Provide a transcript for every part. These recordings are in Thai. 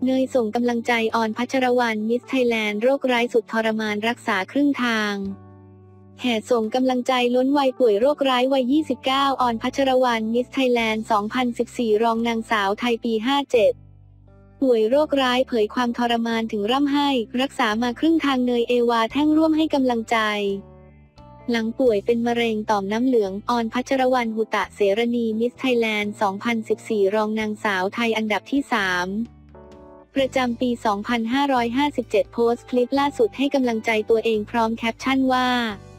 เนยส่งกำลังใจออนพัชรวรรณมิสไทยแลนด์โรคร้ายสุดทรมานรักษาครึ่งทางแห่ส่งกำลังใจล้นวัยป่วยโรคร้ายวัย 29 ออนพัชรวรรณมิสไทยแลนด์ 2014 รองนางสาวไทยปี 57 ป่วยโรคร้ายเผยความทรมานถึงร่ำไห้รักษามาครึ่งทางเนยเอวาแท่งร่วมให้กำลังใจหลังป่วยเป็นมะเร็งต่อมน้ำเหลืองออนพัชรวรรณหุตะเสรณีมิสไทยแลนด์ 2014 รองนางสาวไทยอันดับที่ 3 ประจำปี 2557 โพสต์คลิปล่าสุดให้กำลังใจตัวเองพร้อมแคปชั่นว่า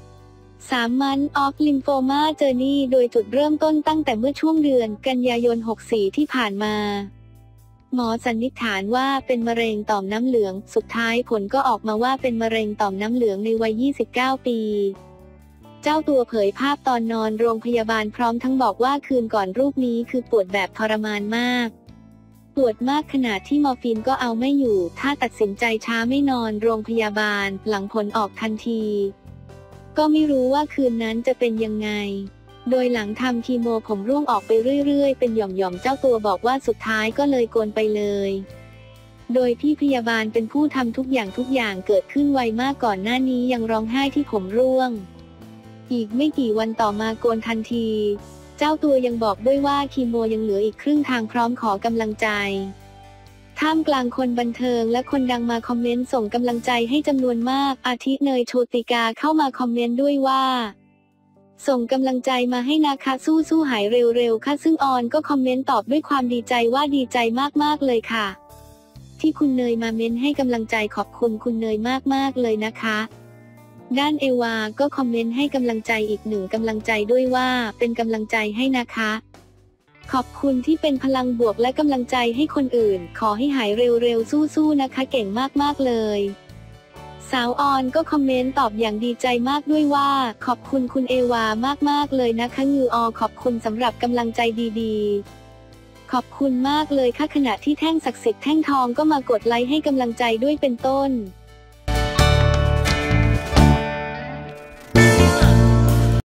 3 Months of Lymphoma Journey โดยจุดเริ่มต้นตั้งแต่เมื่อช่วงเดือนกันยายน 64 ที่ผ่านมาหมอสันนิษฐานว่าเป็นมะเร็งต่อมน้ำเหลืองสุดท้ายผลก็ออกมาว่าเป็นมะเร็งต่อมน้ำเหลืองในวัย 29 ปีเจ้าตัวเผยภาพตอนนอนโรงพยาบาลพร้อมทั้งบอกว่าคืนก่อนรูปนี้คือปวดแบบทรมานมากปวดมากขนาดที่มอร์ฟีนก็เอาไม่อยู่ถ้าตัดสินใจช้าไม่นอนโรงพยาบาลหลังผลออกทันทีก็ไม่รู้ว่าคืนนั้นจะเป็นยังไงโดยหลังทำคีโมผมร่วงออกไปเรื่อยๆเป็นหย่อมๆเจ้าตัวบอกว่าสุดท้ายก็เลยโกนไปเลยโดยพี่พยาบาลเป็นผู้ทำทุกอย่างเกิดขึ้นไวมากก่อนหน้านี้ยังร้องไห้ที่ผมร่วงอีกไม่กี่วันต่อมาโกนทันทีเจ้าตัวยังบอกด้วยว่าคีโมยังเหลืออีกครึ่งทางพร้อมขอกำลังใจท่ามกลางคนบันเทิงและคนดังมาคอมเมนต์ส่งกำลังใจให้จำนวนมากอาทิเนยโชติกาเข้ามาคอมเมนต์ด้วยว่าส่งกำลังใจมาให้นะคะสู้หายเร็วๆค่ะซึ่งออนก็คอมเมนต์ตอบด้วยความดีใจว่าดีใจมากๆเลยค่ะที่คุณเนยมาเม้นให้กำลังใจขอบคุณคุณเนยมากๆเลยนะคะด้านเอวาก็คอมเมนต์ให้กำลังใจอีกหนึ่งกำลังใจด้วยว่าเป็นกำลังใจให้นะคะขอบคุณที่เป็นพลังบวกและกำลังใจให้คนอื่นขอให้หายเร็วๆสู้ๆนะคะเก่งมากๆเลยสาวออนก็คอมเมนต์ตอบอย่างดีใจมากด้วยว่าขอบคุณคุณเอวามากๆเลยนะคะงืออขอบคุณสำหรับกำลังใจดีๆขอบคุณมากเลยค่ะขณะที่แท่งศักดิ์สิทธิ์แท่งทองก็มากดไลค์ให้กำลังใจด้วยเป็นต้น